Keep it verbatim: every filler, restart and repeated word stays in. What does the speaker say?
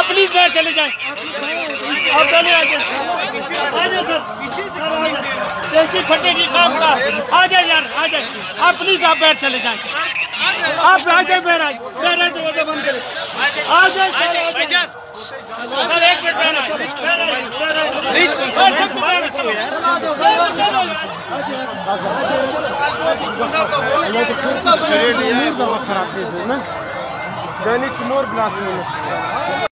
आप प्लीज बाहर चले जाएं। आप पहले आ जाए, आ जाए सर, सर आ जाए, टैंकी फटेगी काम का। आ जाए यार, आ जाए आप प्लीज, आप बाहर चले जाएं। आप आ जाए बाहर, बाहर दरवाजा बंद करें। आ जाए सर, आ जाए सर, एक मिनट बाहर आए, बाहर आए।